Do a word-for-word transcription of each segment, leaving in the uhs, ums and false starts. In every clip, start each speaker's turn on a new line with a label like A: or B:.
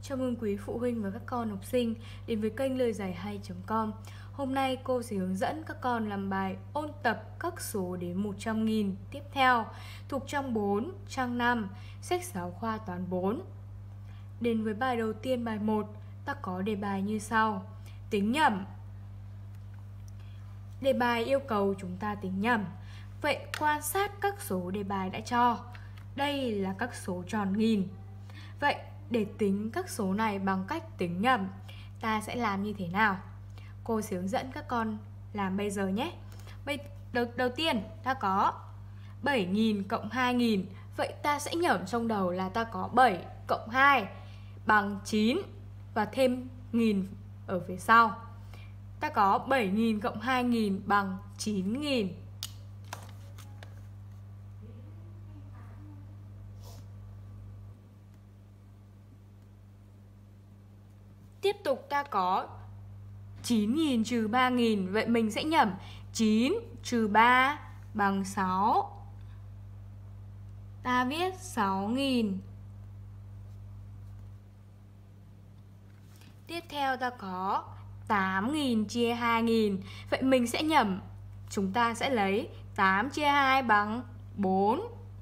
A: Chào mừng quý phụ huynh và các con học sinh đến với kênh lời giải hay chấm com. Hôm nay cô sẽ hướng dẫn các con làm bài ôn tập các số đến một trăm nghìn tiếp theo thuộc trang bốn, trang năm, sách giáo khoa toán bốn. Đến với bài đầu tiên, bài một, ta có đề bài như sau. Tính nhẩm. Đề bài yêu cầu chúng ta tính nhẩm. Vậy quan sát các số đề bài đã cho. Đây là các số tròn nghìn. Vậy để tính các số này bằng cách tính nhẩm, ta sẽ làm như thế nào? Cô sẽ hướng dẫn các con làm bây giờ nhé. Đầu, đầu tiên ta có bảy nghìn cộng hai nghìn. Vậy ta sẽ nhẩm trong đầu là ta có bảy cộng hai bằng chín và thêm nghìn ở phía sau. Ta có bảy nghìn cộng hai nghìn bằng chín nghìn. Tiếp tục ta có chín nghìn trừ ba nghìn. Vậy mình sẽ nhẩm chín trừ ba bằng sáu. Ta viết sáu nghìn. Tiếp theo ta có tám nghìn chia hai nghìn. Vậy mình sẽ nhẩm, chúng ta sẽ lấy tám chia hai bằng bốn.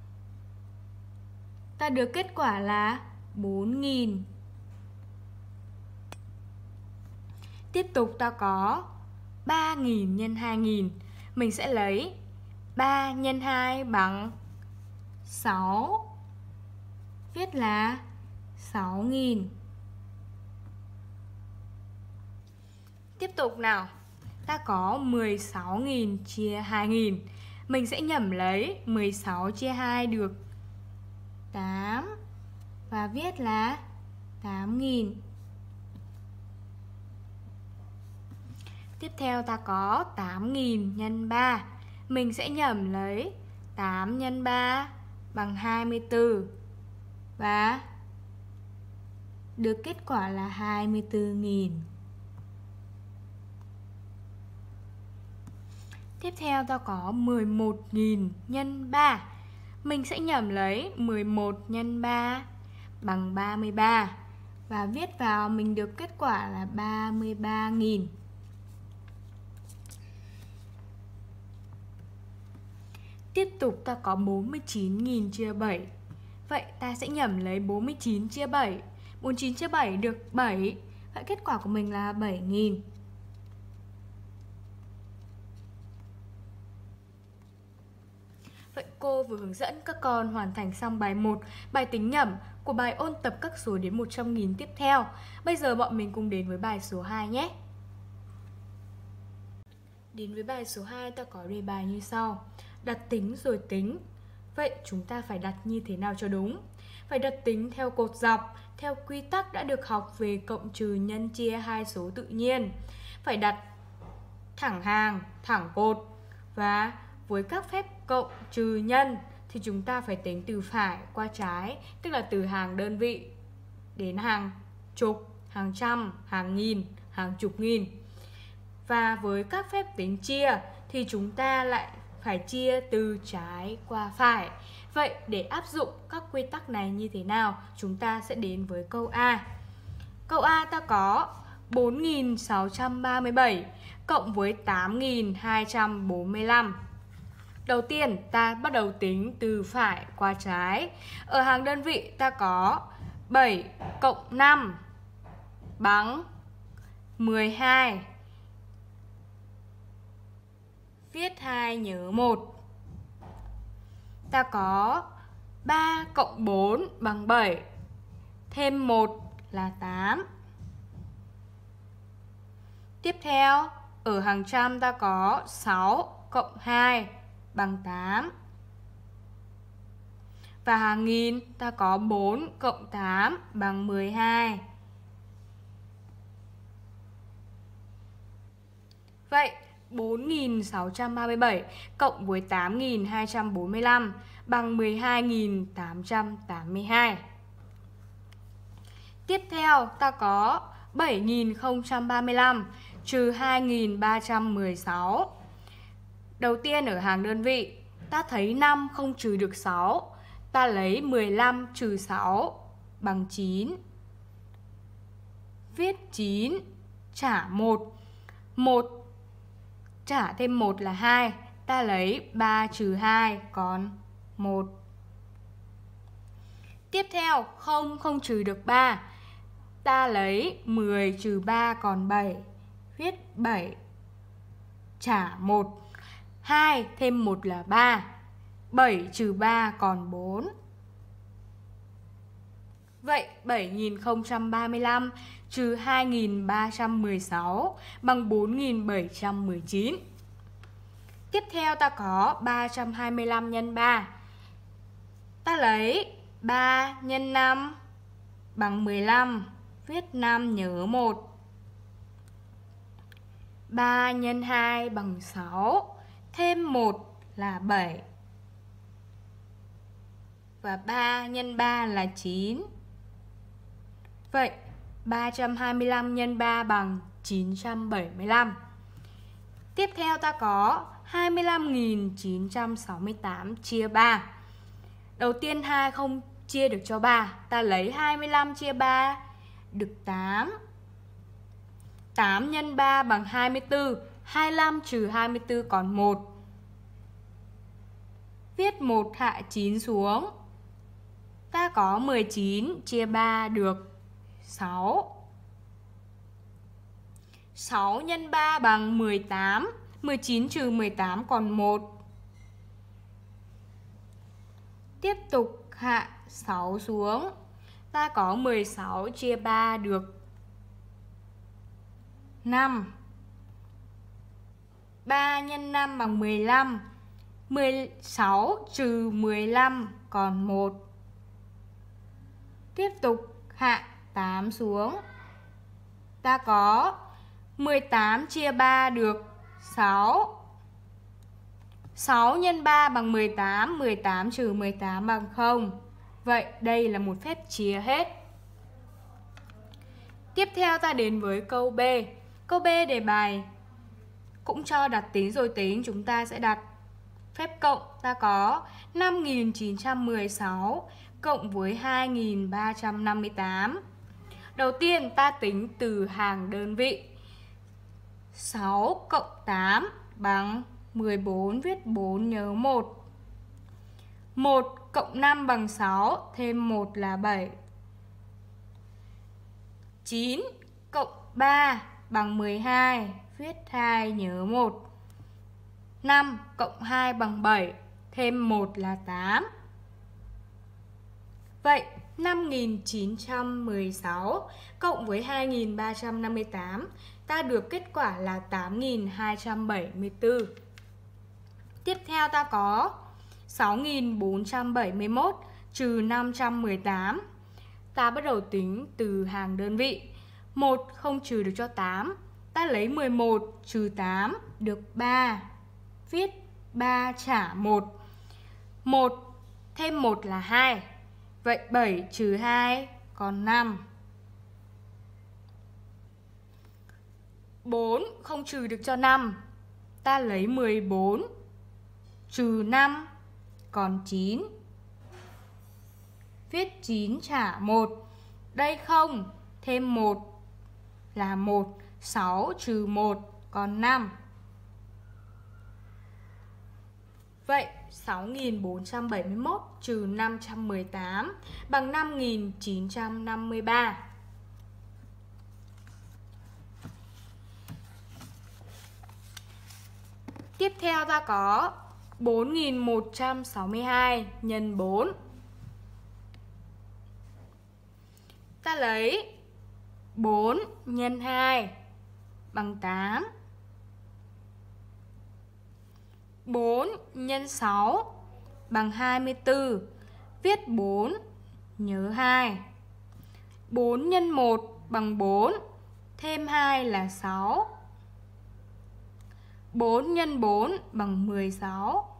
A: Ta được kết quả là bốn nghìn. Tiếp tục ta có ba nghìn nhân hai nghìn. Mình sẽ lấy ba nhân hai bằng sáu. Viết là sáu nghìn. Tiếp tục nào. Ta có mười sáu nghìn chia hai nghìn. Mình sẽ nhẩm lấy mười sáu chia hai được tám và viết là tám nghìn. Tiếp theo ta có tám nghìn nhân ba. Mình sẽ nhẩm lấy tám nhân ba bằng hai mươi tư và được kết quả là hai mươi tư nghìn. Tiếp theo ta có mười một nghìn nhân ba. Mình sẽ nhẩm lấy mười một nhân ba bằng ba mươi ba và viết vào mình được kết quả là ba mươi ba nghìn. Tiếp tục ta có bốn mươi chín nghìn chia bảy. Vậy ta sẽ nhẩm lấy bốn mươi chín chia bảy. bốn mươi chín chia bảy được bảy. Vậy kết quả của mình là bảy nghìn. Vậy cô vừa hướng dẫn các con hoàn thành xong bài một, bài tính nhẩm của bài ôn tập các số đến một trăm nghìn tiếp theo. Bây giờ bọn mình cùng đến với bài số hai nhé. Đến với bài số hai, ta có đề bài như sau. Đặt tính rồi tính. Vậy chúng ta phải đặt như thế nào cho đúng? Phải đặt tính theo cột dọc, theo quy tắc đã được học về cộng trừ nhân chia hai số tự nhiên. Phải đặt thẳng hàng, thẳng cột. Và với các phép cộng trừ nhân thì chúng ta phải tính từ phải qua trái, tức là từ hàng đơn vị đến hàng chục, hàng trăm, hàng nghìn, hàng chục nghìn. Và với các phép tính chia thì chúng ta lại phải chia từ trái qua phải. Vậy để áp dụng các quy tắc này như thế nào? Chúng ta sẽ đến với câu A. Câu A ta có bốn nghìn sáu trăm ba mươi bảy cộng với tám nghìn hai trăm bốn mươi lăm. Đầu tiên ta bắt đầu tính từ phải qua trái. Ở hàng đơn vị ta có bảy cộng năm bằng mười hai. Viết hai nhớ một. Ta có ba cộng bốn bằng bảy. Thêm một là tám. Tiếp theo, ở hàng trăm ta có sáu cộng hai bằng tám. Và hàng nghìn ta có bốn cộng tám bằng mười hai. Vậy bốn nghìn sáu trăm ba mươi bảy cộng với tám nghìn hai trăm bốn mươi lăm bằng mười hai nghìn tám trăm tám mươi hai. Tiếp theo ta có bảy nghìn không trăm ba mươi lăm trừ hai nghìn ba trăm mười sáu. Đầu tiên ở hàng đơn vị ta thấy năm không trừ được sáu. Ta lấy mười lăm trừ sáu bằng chín. viết chín trả một. một trả thêm một là hai. Ta lấy ba trừ hai còn một. Tiếp theo, không không trừ được ba. Ta lấy mười trừ ba còn bảy. Viết bảy trả một. hai thêm một là ba. bảy trừ ba còn bốn. Vậy bảy nghìn không trăm ba mươi lăm trừ hai nghìn ba trăm mười sáu bằng bốn nghìn bảy trăm mười chín. Tiếp theo ta có ba trăm hai mươi lăm nhân ba. Ta lấy ba nhân năm bằng mười lăm. Viết năm nhớ một. ba nhân hai bằng sáu. Thêm một là bảy. Và ba nhân ba là chín. Vậy ba trăm hai mươi lăm nhân ba bằng chín trăm bảy mươi lăm. Tiếp theo ta có hai mươi lăm nghìn chín trăm sáu mươi tám chia ba. Đầu tiên hai không chia được cho ba. Ta lấy hai mươi lăm chia ba được tám. tám nhân ba bằng hai mươi tư. hai mươi lăm trừ hai mươi tư còn một. Viết một hạ chín xuống. Ta có mười chín chia ba được sáu. sáu nhân ba bằng mười tám. mười chín trừ mười tám còn một. Tiếp tục hạ sáu xuống. Ta có mười sáu chia ba được năm. ba nhân năm bằng mười lăm. mười sáu trừ mười lăm còn một. Tiếp tục hạ tám xuống. Ta có mười tám chia ba được sáu. sáu nhân ba bằng mười tám. mười tám trừ mười tám bằng không. Vậy đây là một phép chia hết. Tiếp theo ta đến với câu B. Câu B đề bài cũng cho đặt tính rồi tính. Chúng ta sẽ đặt phép cộng. Ta có năm nghìn chín trăm mười sáu cộng với hai nghìn ba trăm năm mươi tám. Đầu tiên ta tính từ hàng đơn vị. sáu cộng tám bằng mười bốn. Viết bốn nhớ một. một cộng năm bằng sáu. Thêm một là bảy. chín cộng ba bằng mười hai. Viết hai nhớ một. năm cộng hai bằng bảy. Thêm một là tám. Vậy năm nghìn chín trăm mười sáu cộng với hai nghìn ba trăm năm mươi tám, ta được kết quả là tám nghìn hai trăm bảy mươi tư. Tiếp theo ta có sáu nghìn bốn trăm bảy mươi mốt trừ năm trăm mười tám. Ta bắt đầu tính từ hàng đơn vị. một không trừ được cho tám. Ta lấy mười một trừ tám được ba. Viết ba trả một. một thêm một là hai. Vậy bảy trừ hai còn năm. bốn không trừ được cho năm. Ta lấy mười bốn trừ năm còn chín. Viết chín trả một. Đây không, thêm một là một. sáu trừ một còn năm. Vậy sáu nghìn bốn trăm bảy mươi mốt trừ năm trăm mười tám bằng năm nghìn chín trăm năm mươi ba. Tiếp theo ta có bốn nghìn một trăm sáu mươi hai nhân bốn. Ta lấy bốn nhân hai bằng tám. bốn nhân sáu bằng hai mươi tư. Viết bốn nhớ hai. bốn nhân một bằng bốn. Thêm hai là sáu. bốn nhân bốn bằng mười sáu.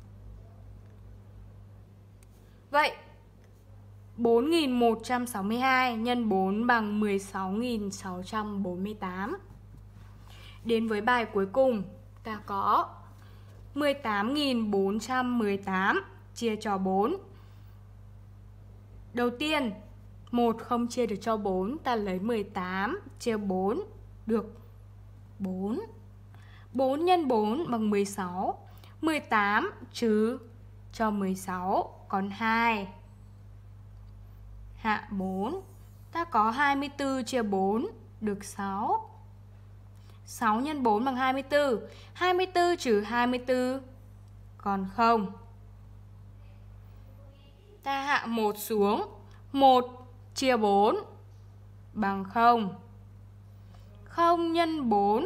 A: Vậy bốn nghìn một trăm sáu mươi hai nhân bốn bằng mười sáu nghìn sáu trăm bốn mươi tám. Đến với bài cuối cùng, ta có mười tám nghìn bốn trăm mười tám chia cho bốn. Đầu tiên, một không chia được cho bốn, ta lấy mười tám chia bốn được bốn. bốn nhân bốn bằng mười sáu. mười tám trừ cho mười sáu còn hai. Hạ bốn, ta có hai mươi tư chia bốn được sáu. sáu nhân bốn bằng hai mươi tư. hai mươi tư trừ hai mươi tư còn không. Ta hạ một xuống. một chia bốn bằng không. không nhân bốn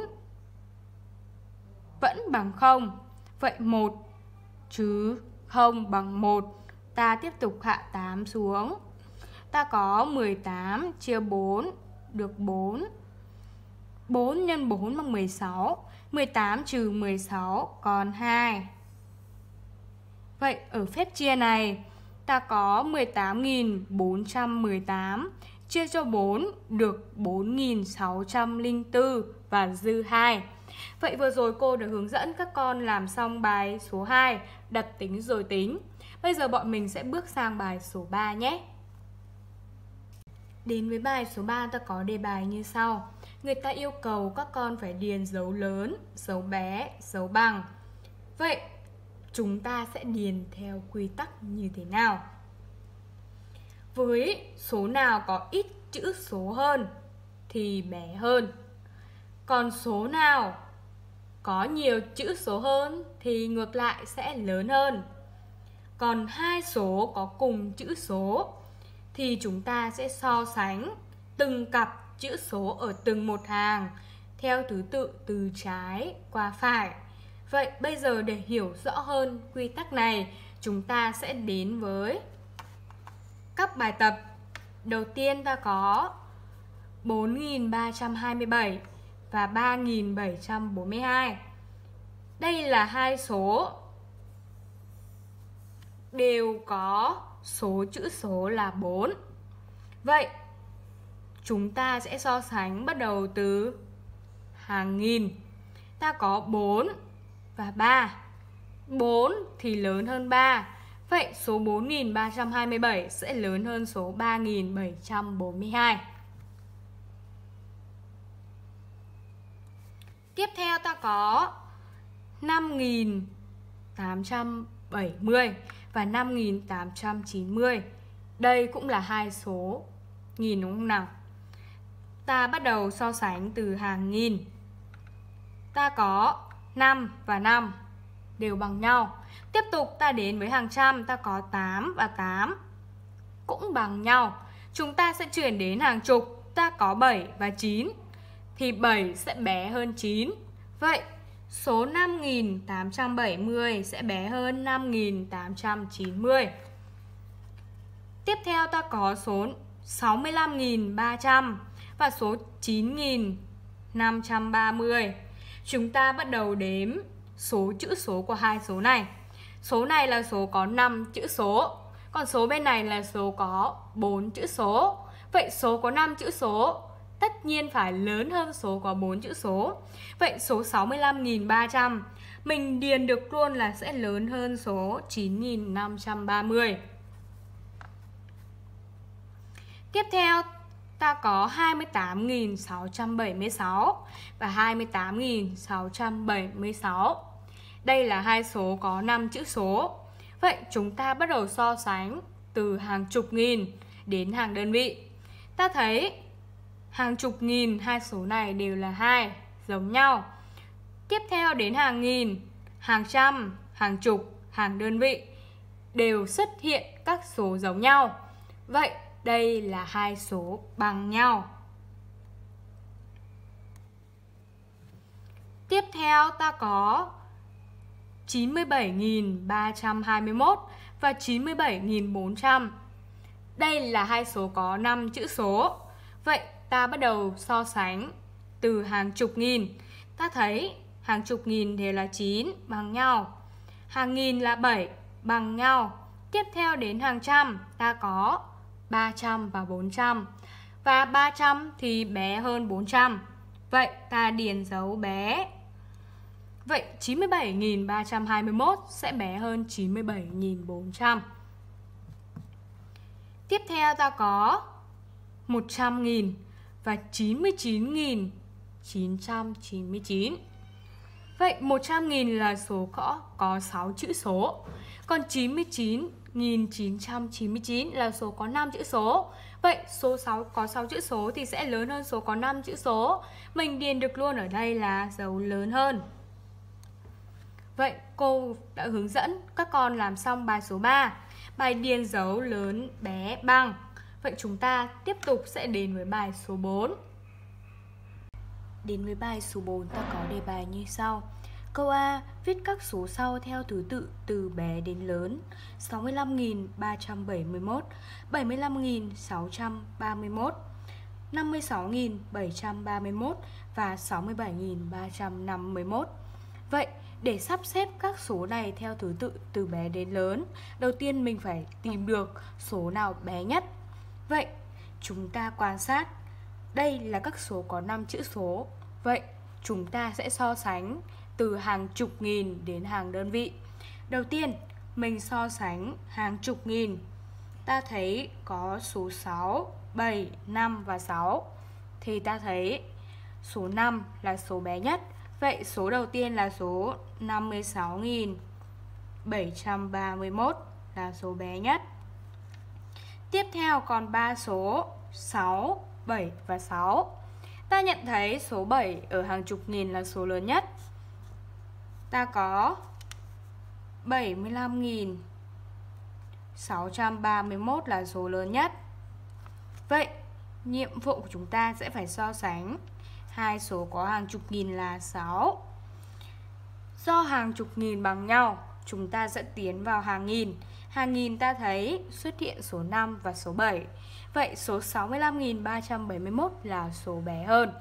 A: vẫn bằng không. Vậy một trừ không bằng một. Ta tiếp tục hạ tám xuống. Ta có mười tám chia bốn được bốn. bốn nhân bốn bằng mười sáu. mười tám trừ mười sáu còn hai. Vậy ở phép chia này, ta có mười tám nghìn bốn trăm mười tám chia cho bốn được bốn nghìn sáu trăm lẻ bốn và dư hai. Vậy vừa rồi cô đã hướng dẫn các con làm xong bài số hai, đặt tính rồi tính. Bây giờ bọn mình sẽ bước sang bài số ba nhé. Đến với bài số ba, ta có đề bài như sau. Người ta yêu cầu các con phải điền dấu lớn, dấu bé, dấu bằng. Vậy chúng ta sẽ điền theo quy tắc như thế nào? Với số nào có ít chữ số hơn thì bé hơn. Còn số nào có nhiều chữ số hơn thì ngược lại sẽ lớn hơn. Còn hai số có cùng chữ số thì chúng ta sẽ so sánh từng cặp chữ số ở từng một hàng theo thứ tự từ trái qua phải. Vậy bây giờ để hiểu rõ hơn quy tắc này, chúng ta sẽ đến với các bài tập. Đầu tiên ta có bốn nghìn ba trăm hai mươi bảy và ba nghìn bảy trăm bốn mươi hai. Đây là hai số đều có số chữ số là bốn. Vậy chúng ta sẽ so sánh bắt đầu từ hàng nghìn. Ta có bốn và ba. bốn thì lớn hơn ba. Vậy số bốn nghìn ba trăm hai mươi bảy sẽ lớn hơn số ba nghìn bảy trăm bốn mươi hai. Tiếp theo ta có năm nghìn tám trăm bảy mươi và năm nghìn tám trăm chín mươi. Đây cũng là hai số nghìn đúng không nào? Ta bắt đầu so sánh từ hàng nghìn. Ta có năm và năm đều bằng nhau. Tiếp tục ta đến với hàng trăm, ta có tám và tám cũng bằng nhau. Chúng ta sẽ chuyển đến hàng chục, ta có bảy và chín thì bảy sẽ bé hơn chín. Vậy số năm nghìn tám trăm bảy mươi sẽ bé hơn năm nghìn tám trăm chín mươi. Tiếp theo ta có số sáu mươi lăm nghìn ba trăm và số chín nghìn năm trăm ba mươi. Chúng ta bắt đầu đếm số chữ số của hai số này. Số này là số có năm chữ số, còn số bên này là số có bốn chữ số. Vậy số có năm chữ số tất nhiên phải lớn hơn số có bốn chữ số. Vậy số sáu mươi lăm nghìn ba trăm mình điền được luôn là sẽ lớn hơn số chín nghìn năm trăm ba mươi. Tiếp theo ta có hai mươi tám nghìn sáu trăm bảy mươi sáu và hai mươi tám nghìn sáu trăm bảy mươi sáu. Đây là hai số có năm chữ số. Vậy chúng ta bắt đầu so sánh từ hàng chục nghìn đến hàng đơn vị. Ta thấy hàng chục nghìn hai số này đều là hai, giống nhau. Tiếp theo đến hàng nghìn, hàng trăm, hàng chục, hàng đơn vị đều xuất hiện các số giống nhau. Vậy đây là hai số bằng nhau. Tiếp theo ta có chín mươi bảy nghìn ba trăm hai mươi mốt và chín mươi bảy nghìn bốn trăm. Đây là hai số có năm chữ số. Vậy ta bắt đầu so sánh từ hàng chục nghìn. Ta thấy hàng chục nghìn thì là chín bằng nhau, hàng nghìn là bảy bằng nhau. Tiếp theo đến hàng trăm, ta có ba trăm và bốn trăm. Và ba trăm thì bé hơn bốn trăm. Vậy ta điền dấu bé. Vậy chín mươi bảy nghìn ba trăm hai mươi mốt sẽ bé hơn chín mươi bảy nghìn bốn trăm. Tiếp theo ta có một trăm nghìn và chín mươi chín nghìn chín trăm chín mươi chín. Vậy một trăm nghìn là số có, có sáu chữ số. Còn chín mươi chín nghìn chín trăm chín mươi chín là số có năm chữ số. Vậy số sáu có sáu chữ số thì sẽ lớn hơn số có năm chữ số. Mình điền được luôn ở đây là dấu lớn hơn. Vậy cô đã hướng dẫn các con làm xong bài số ba, bài điền dấu lớn bé bằng. Vậy chúng ta tiếp tục sẽ đến với bài số bốn. Đến với bài số bốn, ta có đề bài như sau. Câu A, viết các số sau theo thứ tự từ bé đến lớn: sáu mươi lăm nghìn ba trăm bảy mươi mốt, bảy mươi lăm nghìn sáu trăm ba mươi mốt, năm mươi sáu nghìn bảy trăm ba mươi mốt và sáu mươi bảy nghìn ba trăm năm mươi mốt. Vậy để sắp xếp các số này theo thứ tự từ bé đến lớn, đầu tiên mình phải tìm được số nào bé nhất. Vậy chúng ta quan sát, đây là các số có năm chữ số. Vậy chúng ta sẽ so sánh từ hàng chục nghìn đến hàng đơn vị. Đầu tiên mình so sánh hàng chục nghìn. Ta thấy có số sáu, bảy, năm và sáu. Thì ta thấy số năm là số bé nhất. Vậy số đầu tiên là số năm mươi sáu nghìn bảy trăm ba mươi mốt là số bé nhất. Tiếp theo còn ba số sáu, bảy và sáu. Ta nhận thấy số bảy ở hàng chục nghìn là số lớn nhất. Ta có bảy mươi lăm nghìn sáu trăm ba mươi mốt là số lớn nhất. Vậy nhiệm vụ của chúng ta sẽ phải so sánh hai số có hàng chục nghìn là sáu. Do hàng chục nghìn bằng nhau, chúng ta sẽ tiến vào hàng nghìn. Hàng nghìn ta thấy xuất hiện số năm và số bảy. Vậy số sáu mươi lăm nghìn ba trăm bảy mươi mốt là số bé hơn.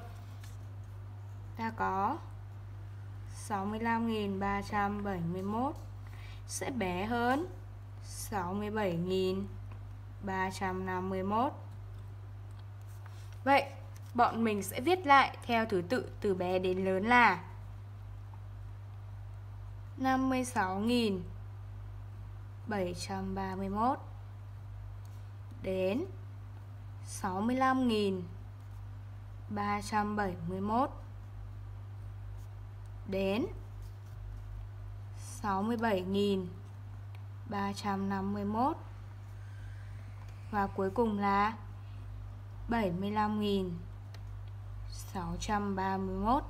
A: Ta có sáu mươi lăm nghìn ba trăm bảy mươi mốt sẽ bé hơn sáu mươi bảy nghìn ba trăm năm mươi mốt. Vậy bọn mình sẽ viết lại theo thứ tự từ bé đến lớn là năm mươi sáu nghìn bảy trăm ba mươi mốt đến sáu mươi lăm nghìn ba trăm bảy mươi mốt đến sáu mươi bảy nghìn ba trăm năm mươi mốt và cuối cùng là bảy mươi lăm nghìn sáu trăm ba mươi mốt.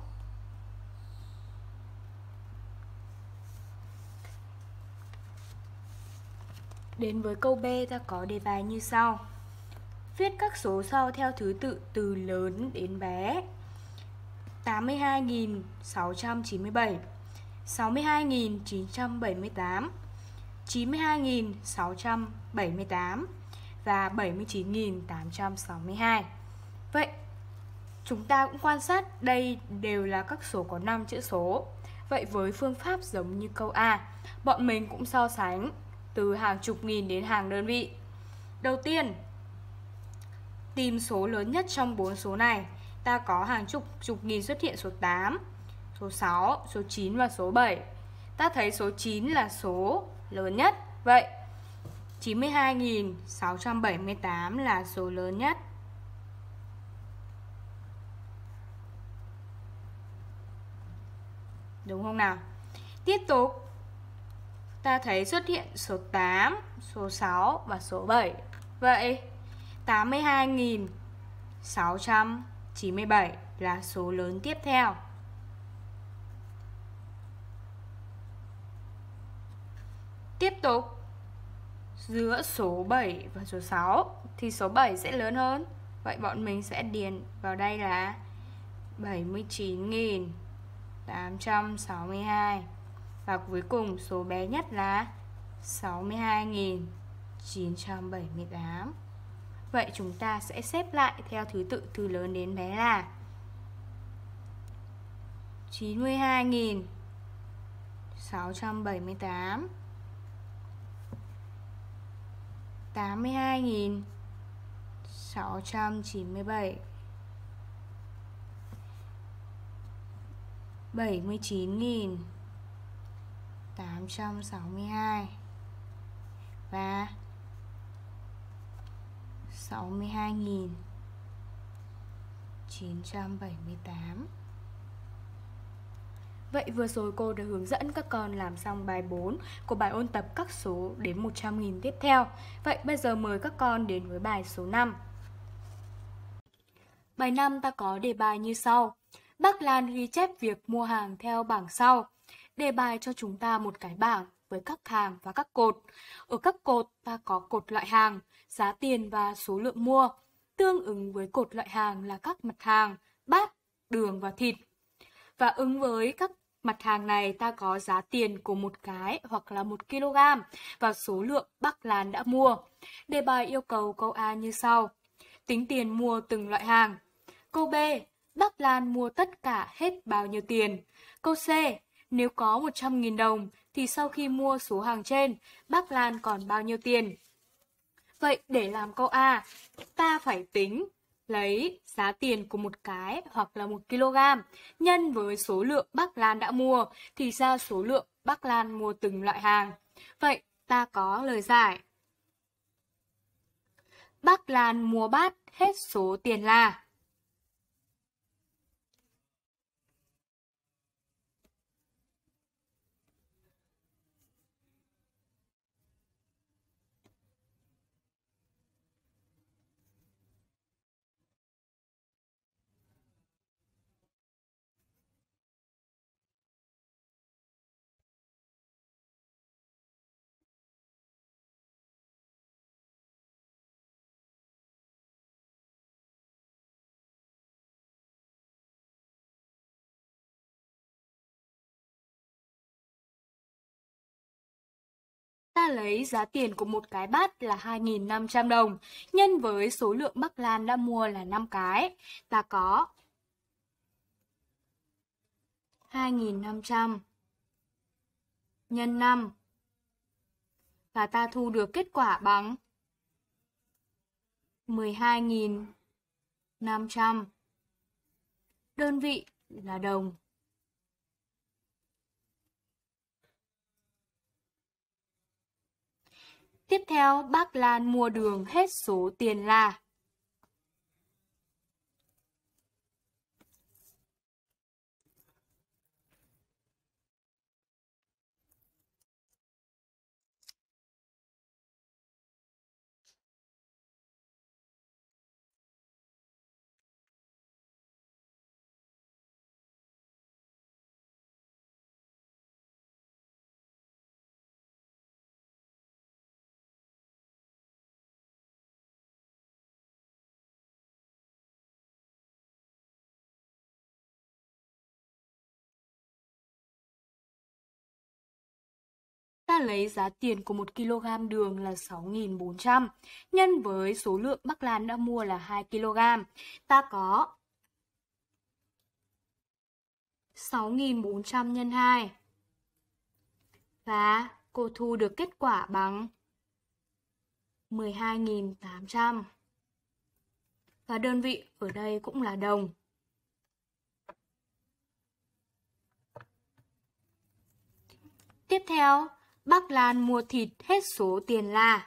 A: Đến với câu B, ta có đề bài như sau. Viết các số sau theo thứ tự từ lớn đến bé: tám mươi hai nghìn sáu trăm chín mươi bảy, sáu mươi hai nghìn chín trăm bảy mươi tám, chín mươi hai nghìn sáu trăm bảy mươi tám và bảy mươi chín nghìn tám trăm sáu mươi hai. Vậy chúng ta cũng quan sát đây đều là các số có năm chữ số. Vậy với phương pháp giống như câu A, bọn mình cũng so sánh từ hàng chục nghìn đến hàng đơn vị. Đầu tiên, tìm số lớn nhất trong bốn số này. Ta có hàng chục chục nghìn xuất hiện số tám, số sáu, số chín và số bảy. Ta thấy số chín là số lớn nhất. Vậy chín mươi hai nghìn sáu trăm bảy mươi tám là số lớn nhất. Đúng không nào? Tiếp tục, ta thấy xuất hiện số tám, số sáu và số bảy. Vậy tám mươi hai nghìn sáu trăm chín mươi bảy là số lớn tiếp theo. Tiếp tục, giữa số bảy và số sáu thì số bảy sẽ lớn hơn. Vậy bọn mình sẽ điền vào đây là bảy mươi chín nghìn tám trăm sáu mươi hai. Và cuối cùng số bé nhất là sáu mươi hai nghìn chín trăm bảy mươi tám. Vậy chúng ta sẽ xếp lại theo thứ tự từ lớn đến bé là chín mươi hai nghìn sáu trăm bảy mươi tám, tám mươi hai nghìn sáu trăm chín mươi bảy, bảy mươi chín nghìn tám trăm sáu mươi hai và sáu mươi hai nghìn chín trăm bảy mươi tám. Vậy vừa rồi cô đã hướng dẫn các con làm xong bài bốn của bài ôn tập các số đến một trăm nghìn tiếp theo. Vậy bây giờ mời các con đến với bài số năm. Bài năm ta có đề bài như sau. Bác Lan ghi chép việc mua hàng theo bảng sau. Đề bài cho chúng ta một cái bảng với các hàng và các cột. Ở các cột ta có cột loại hàng, giá tiền và số lượng mua. Tương ứng với cột loại hàng là các mặt hàng, bát, đường và thịt. Và ứng với các mặt hàng này ta có giá tiền của một cái hoặc là một ki lô gam và số lượng bác Lan đã mua. Đề bài yêu cầu câu A như sau. Tính tiền mua từng loại hàng. Câu B. Bác Lan mua tất cả hết bao nhiêu tiền? Câu C. Nếu có một trăm nghìn đồng thì sau khi mua số hàng trên, bác Lan còn bao nhiêu tiền? Vậy để làm câu A, ta phải tính lấy giá tiền của một cái hoặc là một ki lô gam nhân với số lượng bác Lan đã mua thì ra số lượng bác Lan mua từng loại hàng. Vậy ta có lời giải. Bác Lan mua bát hết số tiền là. Ta lấy giá tiền của một cái bát là hai nghìn năm trăm đồng, nhân với số lượng bác Lan đã mua là năm cái. Ta có hai nghìn năm trăm nhân năm. Và ta thu được kết quả bằng mười hai nghìn năm trăm. Đơn vị là đồng. Tiếp theo, bác Lan mua đường hết số tiền là. Ta lấy giá tiền của một ki lô gam đường là sáu nghìn bốn trăm, nhân với số lượng bác Lan đã mua là hai ki lô gam. Ta có sáu nghìn bốn trăm nhân hai. Và cô thu được kết quả bằng mười hai nghìn tám trăm. Và đơn vị ở đây cũng là đồng. Tiếp theo, bác Lan mua thịt hết số tiền là.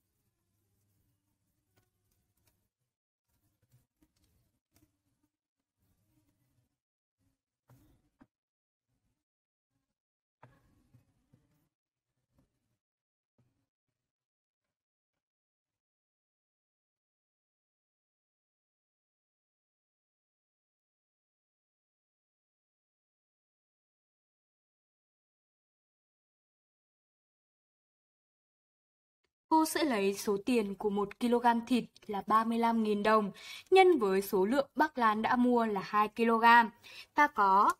A: Cô sẽ lấy số tiền của một ki lô gam thịt là ba mươi lăm nghìn đồng, nhân với số lượng bác Lan đã mua là hai ki lô gam. Ta có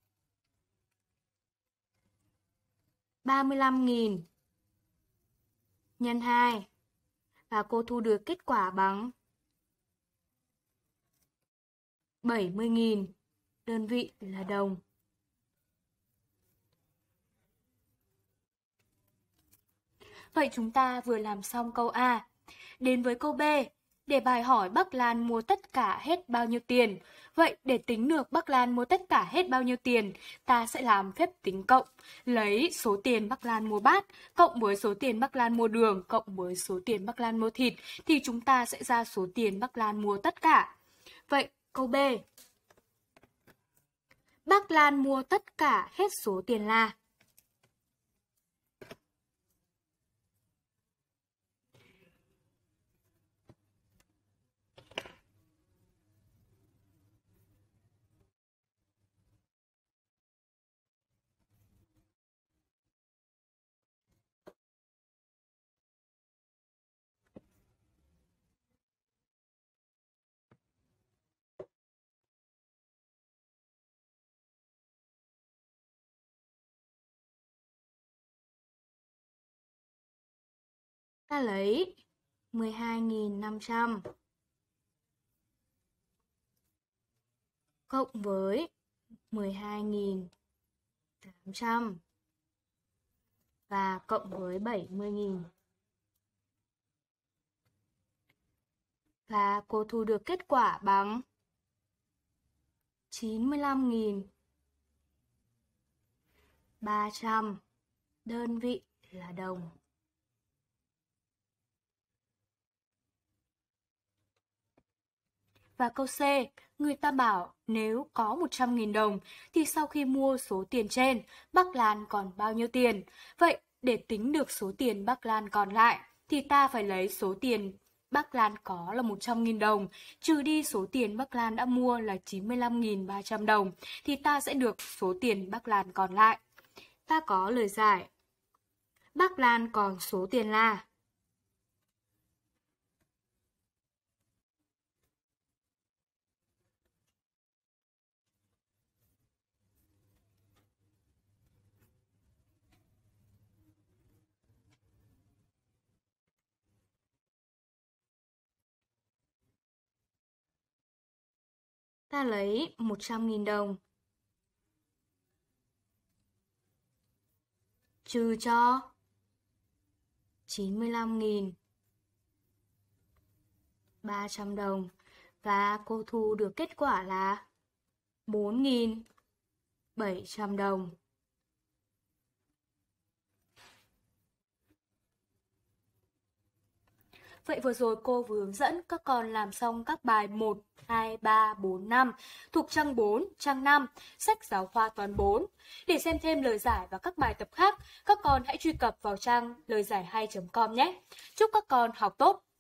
A: ba mươi lăm nghìn nhân hai. Và cô thu được kết quả bằng bảy mươi nghìn. Đơn vị là đồng. Vậy chúng ta vừa làm xong câu A. Đến với câu B. Đề bài hỏi bác Lan mua tất cả hết bao nhiêu tiền. Vậy để tính được bác Lan mua tất cả hết bao nhiêu tiền, ta sẽ làm phép tính cộng. Lấy số tiền bác Lan mua bát, cộng với số tiền bác Lan mua đường, cộng với số tiền bác Lan mua thịt, thì chúng ta sẽ ra số tiền bác Lan mua tất cả. Vậy Câu B. Bác Lan mua tất cả hết số tiền là. Ta lấy mười hai nghìn năm trăm cộng với mười hai nghìn tám trăm và cộng với bảy mươi nghìn. Và cô thu được kết quả bằng chín mươi lăm nghìn ba trăm, đơn vị là đồng. Và câu C, người ta bảo nếu có một trăm nghìn đồng thì sau khi mua số tiền trên, bác Lan còn bao nhiêu tiền? Vậy để tính được số tiền bác Lan còn lại thì ta phải lấy số tiền bác Lan có là một trăm nghìn đồng, trừ đi số tiền bác Lan đã mua là chín mươi lăm nghìn ba trăm đồng, thì ta sẽ được số tiền bác Lan còn lại. Ta có lời giải. Bác Lan còn số tiền là ta lấy một trăm nghìn đồng trừ cho chín mươi lăm nghìn ba trăm đồng và cô thu được kết quả là bốn nghìn bảy trăm đồng. Vậy vừa rồi cô vừa hướng dẫn các con làm xong các bài một, hai, ba, bốn, năm thuộc trang bốn, trang năm, sách giáo khoa toán bốn. Để xem thêm lời giải và các bài tập khác, các con hãy truy cập vào trang lời giải hay chấm com nhé. Chúc các con học tốt!